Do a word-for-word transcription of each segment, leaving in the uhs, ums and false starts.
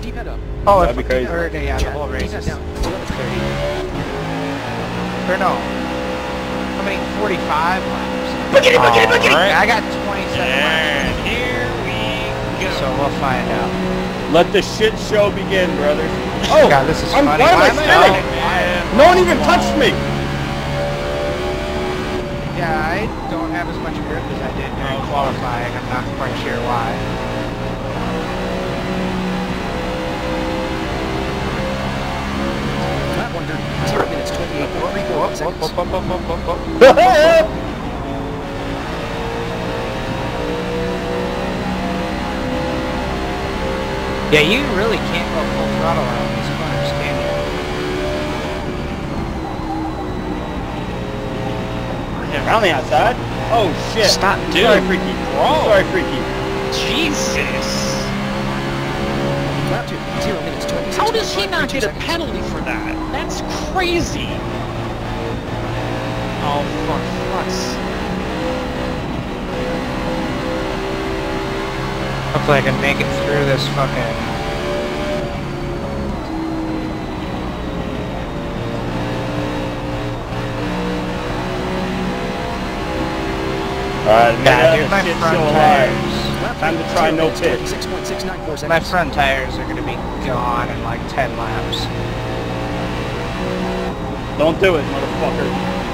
Keep head up. Oh, That'd be crazy. Or, yeah, the whole race is thirty. Or no. How many? forty-five laps. Boogity, boogity, boogity! Right. I got twenty-seven And laps. here we go. So we'll find out. Let the shit show begin, brothers. Oh, God, this is I'm, funny. why am I Why spinning? I- No one even touched me. Yeah, I don't have as much grip as I did during qualifying. I'm not quite sure why. Lap one thirty. Zero minutes, twenty-eight point three four seconds. Yeah, you really can't go full throttle around these corners, can you? Around the outside? Oh shit. Stop, dude. Sorry, Freaky. Bro. Sorry, Freaky. Jesus. Lap two. Zero minutes, twenty-six. How does he not get a penalty for that? That's crazy. Oh, for fuck's sake. Hopefully I can make it through this fucking... Alright, Yeah, man, dude, my shit front show alive. tires... Time to try no pit. six point six nine four seconds. My front tires are gonna be gone in like ten laps. Don't do it, motherfucker.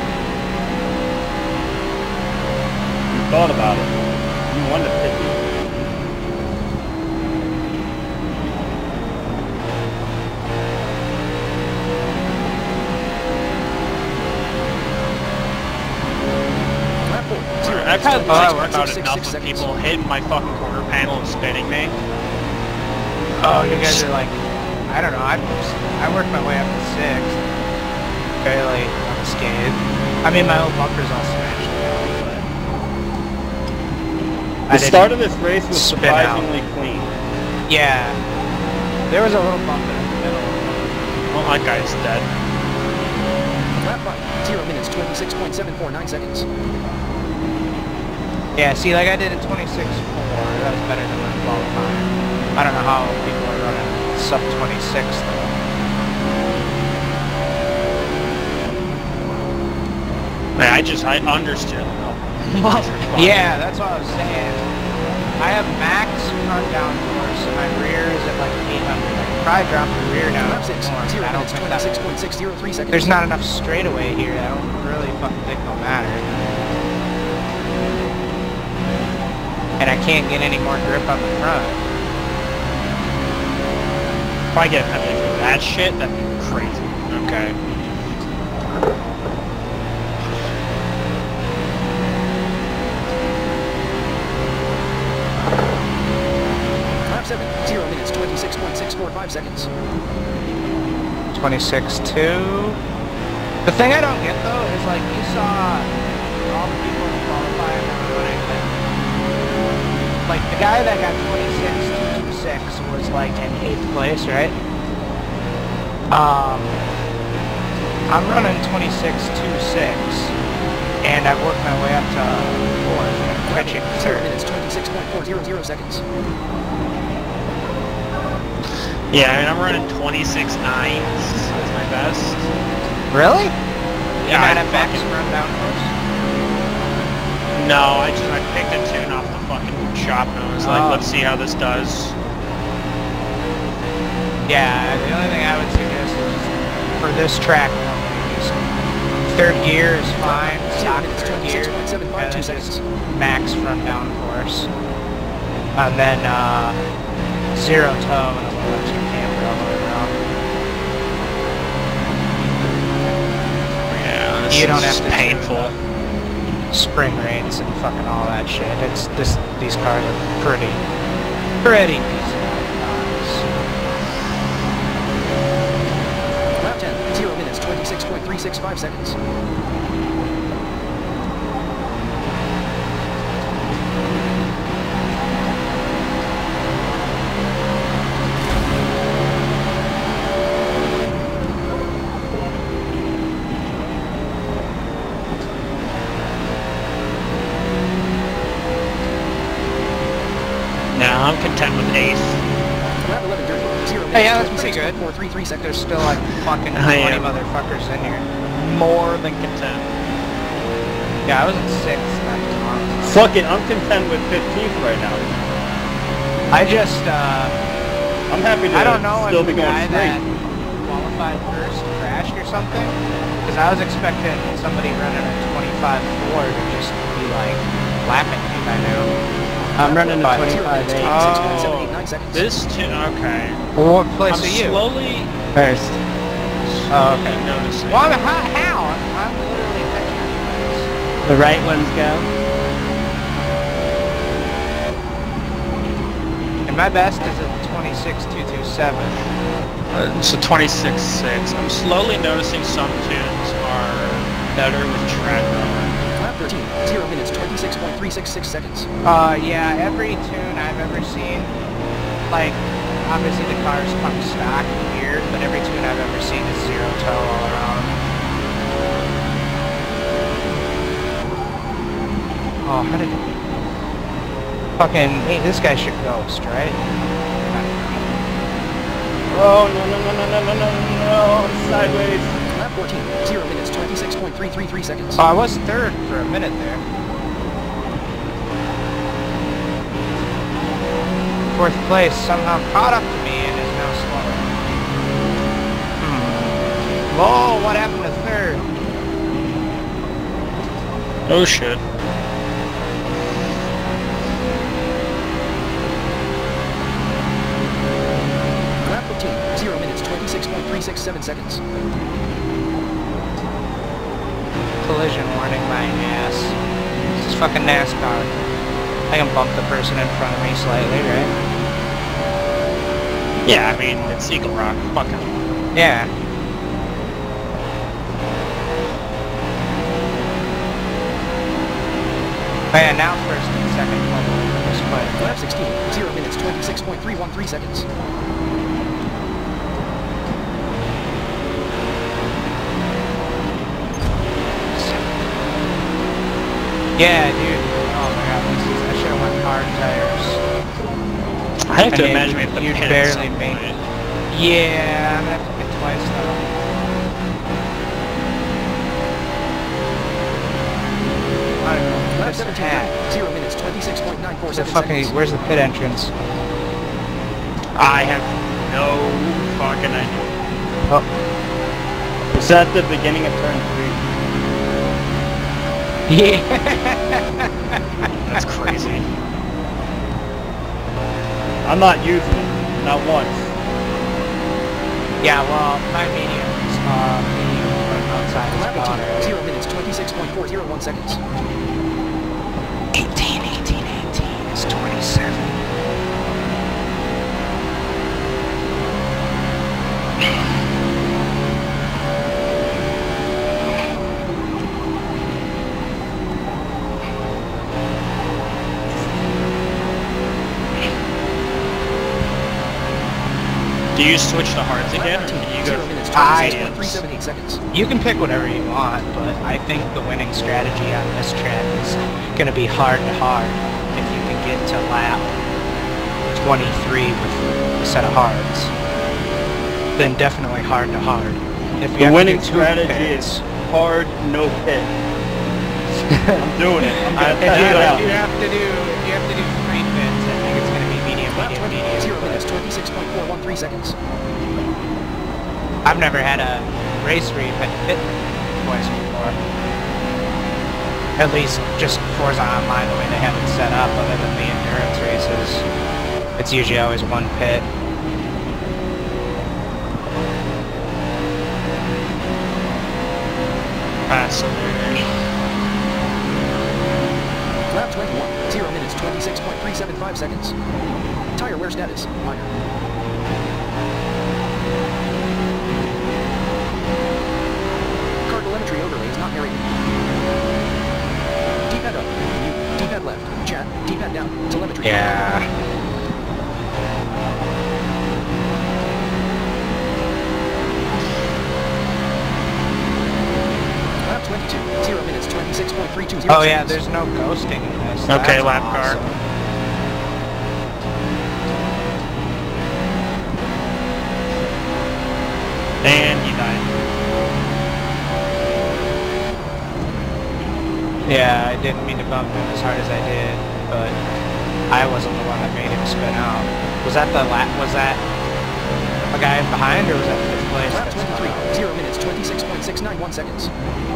You thought about it. You wanted to pit me. Lap four. Zero I've minutes, had Oh, I like worked about six, six, enough six of seconds. people hitting my fucking quarter panel and spinning me. Oh, you guys are like... I don't know, I I worked my way up to six. Barely unscathed. I mean, my old bumper's all smashed now, but... The start of this race was spin out. surprisingly clean. Yeah. There was a little bump in the middle. Well, that guy's dead. Lap five. Zero minutes, twenty-six point seven four nine seconds. Yeah, see, like I did a twenty-six four. That was better than my qualifying. I don't know how people are running sub twenty-six though. Man, I just, I understood. Motherfucker. Yeah, that's what I was saying. I have max front down force, and my rear is at like eight hundred. I can probably drop the rear down Lap a bit six. more, Zero but I don't minutes, think that... twenty-six point six zero three seconds. There's not enough straightaway here. I don't really fucking think it'll matter. And I can't get any more grip on the front. If I get a penalty for that shit, that'd be crazy. Okay. Lap seven. Zero minutes, twenty-six point six four five seconds. twenty-six two. The thing I don't get though is like you saw all the people who qualified that were running like, like the guy that got twenty-six two twenty-six was like in eighth place, right? Um, I'm running twenty-six twenty-six and I've worked my way up to fourth and I'm catching Zero third. minutes, twenty-six point four zero zero seconds. Yeah, I mean, I'm running twenty-six nines as my best. Really? Yeah, You're not I at max fucking- run down course? No, I just, I picked a tune off the fucking shop and I was like, Oh. let's see how this does. Yeah, the only thing I would suggest is for this track, just third gear is fine, stock third gear, and then just max front down force. And then uh, zero toe and a little extra camber all the way around. Yeah, this You don't is have to do painful. the spring rates and fucking all that shit. It's this these cars are pretty, pretty decent cars. Lap ten. Zero minutes, twenty-six point three six five seconds. Nah, I'm content with eighth. Lap eleven thirty. zero Hey, yeah, minutes, that's pretty good. twenty-six point four three three seconds. There's still like fucking I twenty am. motherfuckers in here. More than content. Yeah, I was in sixth. That was awesome. Fuck it, I'm content with fifteenth right now. I just, uh, I'm happy to I don't know still if be the going guy straight. that qualified first crashed or something. Because I was expecting somebody running a twenty-five four to just be like lapping me by now. I'm running a But- twenty-five eight. Oh. This two, okay. Well, what place I'm are you? slowly, First. Oh, okay. noticing. Well, I'm, how? how? I'm, I'm literally catching you guys. The right ones go. And my best is a twenty-six two two seven. Uh, it's a twenty-six six. I'm slowly noticing some tunes are better with track rubber. Lap thirteen, zero minutes, twenty-six point three six six seconds. Uh, yeah, every tune I've ever seen, like, obviously the cars come stock here, but every tune I've ever seen is zero toe all around. Oh, how did it... Fucking, hey, this guy should ghost, right? Oh, no, no, no, no, no, no, no, no, sideways. Lap fourteen, zero minutes, twenty-six point three three three seconds. Oh, I was third for a minute there. Fourth place somehow caught up to me and is now slower. Hmm. Whoa, what happened to third? Oh shit. Lap fifteen, zero minutes, twenty-six point three six seven seconds. Collision warning my ass. This is fucking NASCAR. I can bump the person in front of me slightly, right? Yeah, I mean, it's Eagle Rock. Fucking. Yeah. Oh yeah, now first and second level in this fight. Lap sixteen, zero minutes, twenty-six point three one three seconds. Yeah, dude. Oh my god, this is, I should have went hard tires. I have to I mean, imagine we have to you'd pit at barely some make point. Yeah, I'm gonna have to hit twice though. I don't know. Lap What's the seventeen, hat? zero minutes, twenty-six point nine four Where's the seven fucking, seconds. where's the pit entrance? I have no fucking idea. Oh, It's at the beginning of turn three. yeah. That's crazy. I'm not using it, not once. Yeah, well, my medium is, uh, medium right outside is Lap gone eighteen, already. zero minutes, twenty-six point four zero one seconds. eighteen, eighteen, eighteen is twenty-seven. Do you switch to hards again, or Lap can you nineteen, go zero minutes, I- twenty-six point three seven eight seconds. You can pick whatever you want, but I think the winning strategy on this track is going to be hard to hard. If you can get to lap twenty-three with a set of hards, then definitely hard to hard. If you The have winning to do two strategy pits, is hard, no pit. I'm doing it. I'm uh, gonna if, test you, it if out. you have to do if you have to do three pits, I think it's going to be medium, Lap medium, twenty, medium. zero minutes, but twenty-six point four one three seconds. I've never had a race where you've had to pit twice before. At least just Forza Online, the way they have it set up, other than the endurance races. It's usually always one pit. Fascinating. Lap twenty-one, zero minutes, twenty-six point three seven five seconds. Tire wear status, minor. Car telemetry overlay is not narrated. D-pad up, mute, D-pad left, chat, D-pad down, telemetry. Yeah. Lap twenty-two, zero minutes, twenty-six point three two Oh zero yeah, seconds. there's no ghosting in this. Okay, That's lap car. awesome. didn't mean to bump him as hard as I did, but I wasn't the one that made him spin out. Was that the lap? Was that a guy behind, or was that fifth place? Lap twenty-three, zero minutes, twenty-six point six nine one seconds.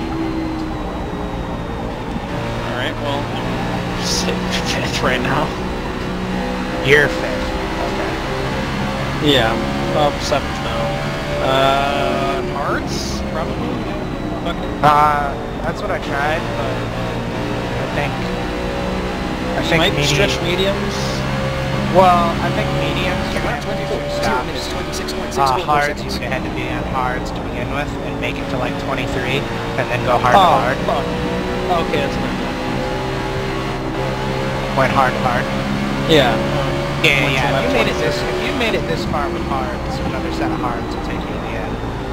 Alright, well, I'm sitting fifth right now. You're fifth. Okay. Yeah, well, seventh now. Uh, Hearts? Probably? Uh, that's what I tried, but I think... I think Might medium, stretch mediums? Well, I think mediums, you're Lap going to have to twenty-four, do zero stops. minutes, twenty-six point six Uh, four hards, seconds. you had to be on hards to begin with, and make it to like twenty-three, and then go hard Oh, to hard. fuck. Okay, that's not Went hard to hard. Yeah. Yeah, Once yeah, you if you left made it this, twenty-six. if you made it this far with hards, another set of hards will take you to the end.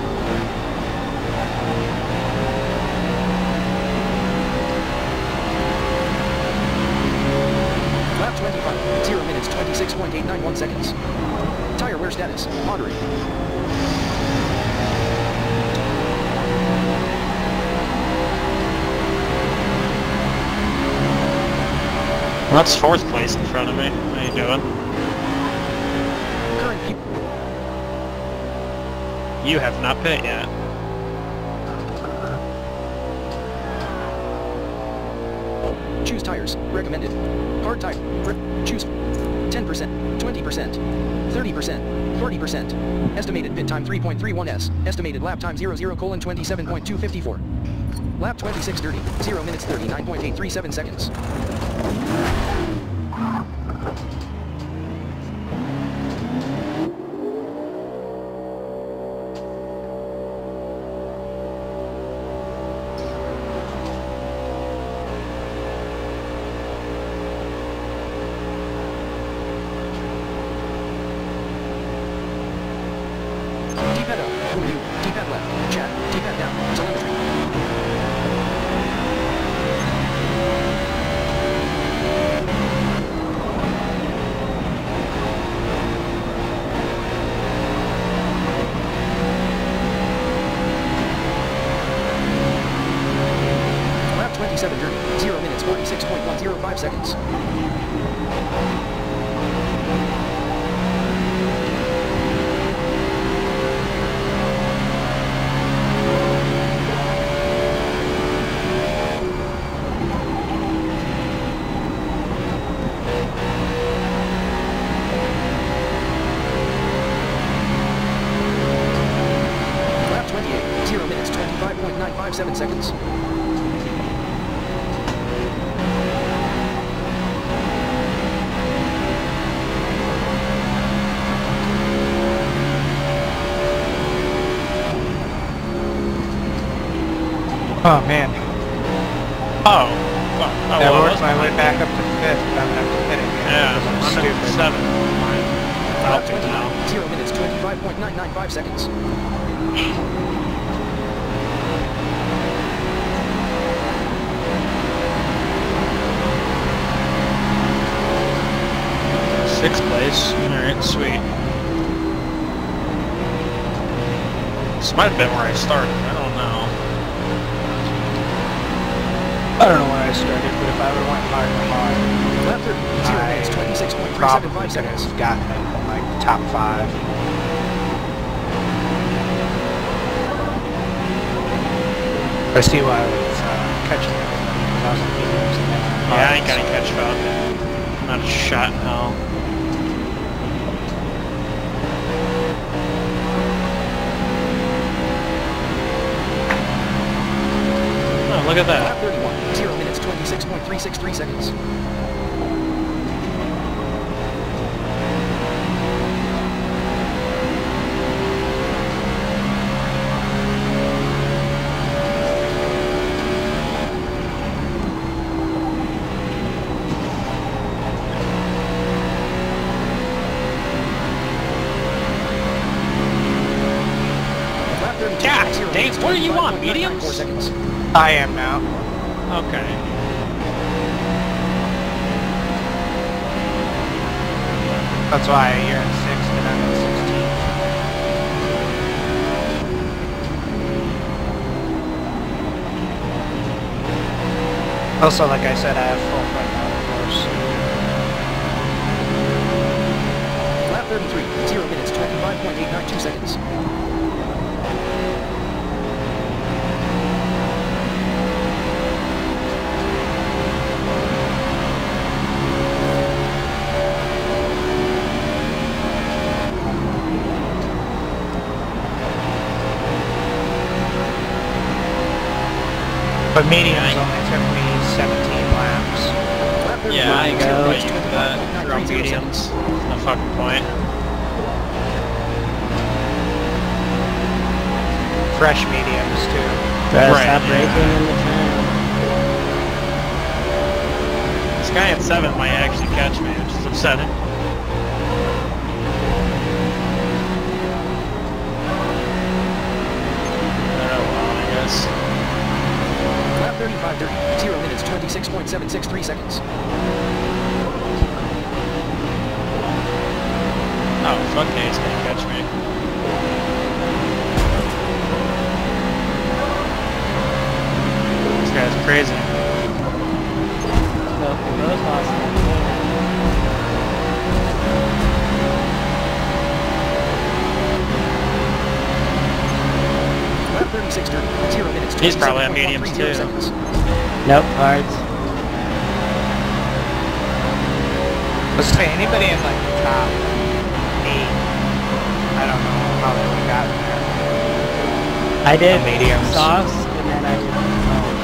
Lap twenty-five, zero minutes, twenty-six point eight nine one seconds. Tire wear status, moderate. Well, that's fourth place in front of me. How you doing? Current P You have not pit yet. Choose tires. Recommended. Hard tire. Re choose ten percent, twenty percent, thirty percent, forty percent. Estimated pit time three point three one S. Estimated lap time zero zero colon twenty-seven point two five four. Lap twenty-six dirty. zero minutes thirty-nine point eight three seven seconds. D-pad up. Menu. D-pad left. Chat. D-pad down. Telemetry. Lap twenty-seven dirty. zero minutes forty-six point one zero five seconds. Lap twenty-eight. zero minutes twenty-five point nine five seven seconds. Oh man, Oh. Oh, oh I well, worked that's my way fine. back up to fifth, but I'm gonna have to pit again. Yeah, because I'm I'm stupid. at seven. Lap Out twenty-nine. now. zero minutes twenty-five point nine nine five seconds. Sixth place. Alright, sweet. This might have been where I started. I don't know. I don't know when I started, but if I would have went hard to hard, Lap thirty. zero I minutes twenty-six point three seven probably five could seconds. have gotten it in like top five. I see why I was uh, catching everybody because I was in mediums and then Yeah, I ain't hards. gonna catch Falcon. Not a shot in hell. Oh, look at Lap that. thirty-one. zero minutes twenty-six point three six three seconds. Lap thirty-two. God, zero Dave, minutes what do you want, twenty-five point nine nine four mediums? seconds. I am now. Okay. That's why you're in sixth and I'm in sixteenth. Also, like I said, I have full front downforce. Lap thirty-three, zero minutes, twenty-five point eight nine two seconds. But mediums only took me seventeen laps. Lap thirty-three, Yeah, I zero can minutes, write you twenty-five that. point nine You're on three zero mediums. seconds. No fucking point. Fresh mediums too. Gotta Right, stop yeah. braking in the turn. This guy at seven might actually catch me, which is upsetting. Oh well, I guess. Lap thirty-five thirty, zero minutes, twenty-six point seven six three seconds. Oh, fuck yeah, he's gonna catch me. This guy's crazy. So, those lost that. Lap thirty-six thirty, zero minutes, He's probably on twenty-seven point one mediums, three zero too. seconds. Nope, cards. Let's say anybody in like the top eight. I don't know how they would have gotten there. I did The mediums. sauce, and then I did salt.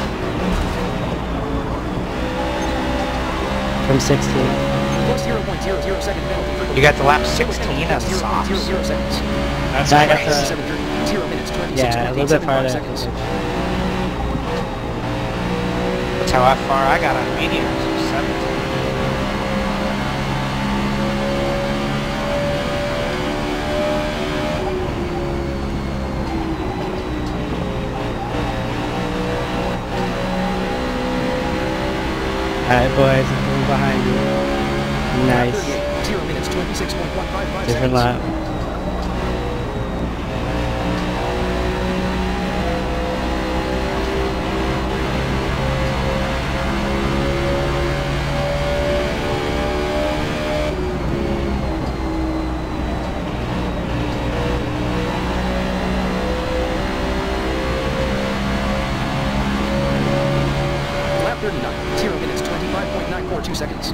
From sixteen. Plus zero point zero zero second penalty for You got the lap Pit lane sixteen penalty, of plus zero point zero softs. zero seconds. That's I got crazy. the- seven thirty, zero minutes, twenty-six Yeah, a point little eight bit seven farther. five seconds. That's how far I got on mediums. seventeen. Alright, boys, I'm coming behind you. Nice. thirty-eight, zero minutes, twenty-six point one five five Different seconds. lap. Lap thirty-nine, zero minutes, twenty-five point nine four two seconds.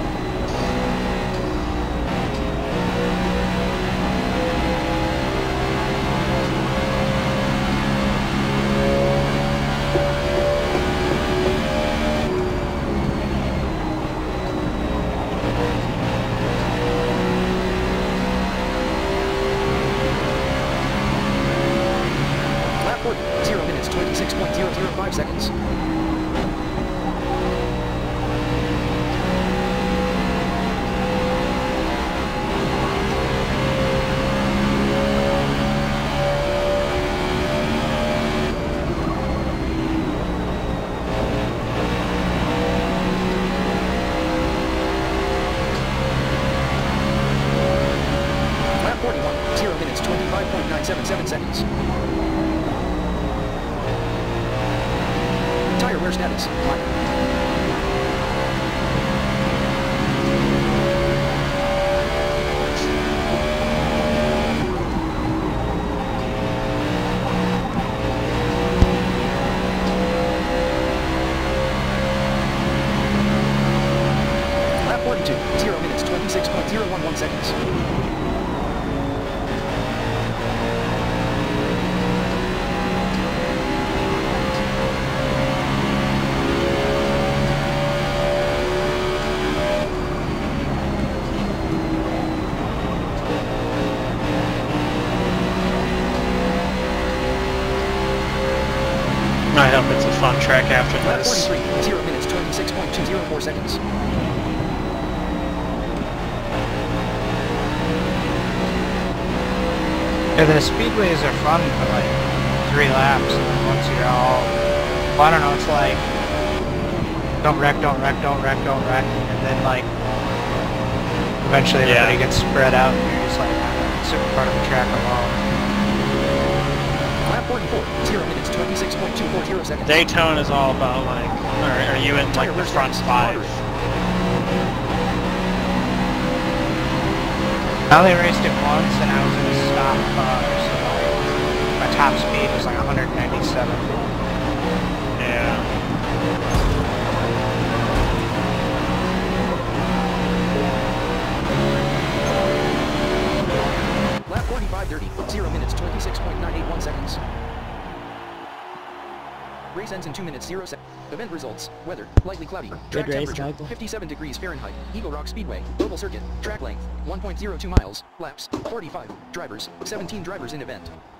Lap forty, zero minutes, twenty-six point zero zero five seconds. Lap forty-one, zero minutes, twenty-five point nine seven seven seconds. Tire wear status, minor. Lap forty-two, zero minutes, twenty-six point zero one one seconds. I hope it's a fun track after Lap this. forty-three, zero minutes, twenty-six point two zero four seconds. Yeah, the speedways are fun for like three laps, and then once you're all, well, I don't know, it's like, don't wreck, don't wreck, don't wreck, don't wreck, and then like, eventually Yeah. everybody gets spread out, and you're just like, a certain part of the track alone. Lap forty-four, zero minutes, twenty-six point two four zero seconds. Daytona is all about like, are, are you in like the front five? I only raced it once and I was in a stock car, so my top speed was like one ninety-seven. Yeah. Lap forty-five thirty, zero minutes, twenty-six point nine eight one seconds. Race ends in two minutes, zero seconds. Event results. Weather, lightly cloudy. Track Good race, temperature, Michael. fifty-seven degrees Fahrenheit. Eagle Rock Speedway, oval circuit. Track length, one point zero two miles. Laps, forty-five. Drivers, seventeen drivers in event.